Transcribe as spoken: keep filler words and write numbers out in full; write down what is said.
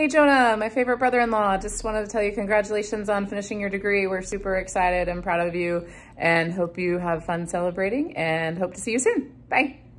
Hey Jonah, my favorite brother-in-law. Just wanted to tell you congratulations on finishing your degree. We're super excited and proud of you and hope you have fun celebrating and hope to see you soon. Bye.